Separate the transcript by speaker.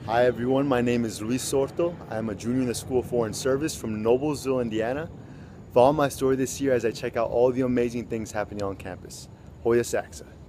Speaker 1: Hi everyone, my name is Luis Sorto. I am a junior in the School of Foreign Service from Noblesville, Indiana. Follow my story this year as I check out all the amazing things happening on campus. Hoya Saxa.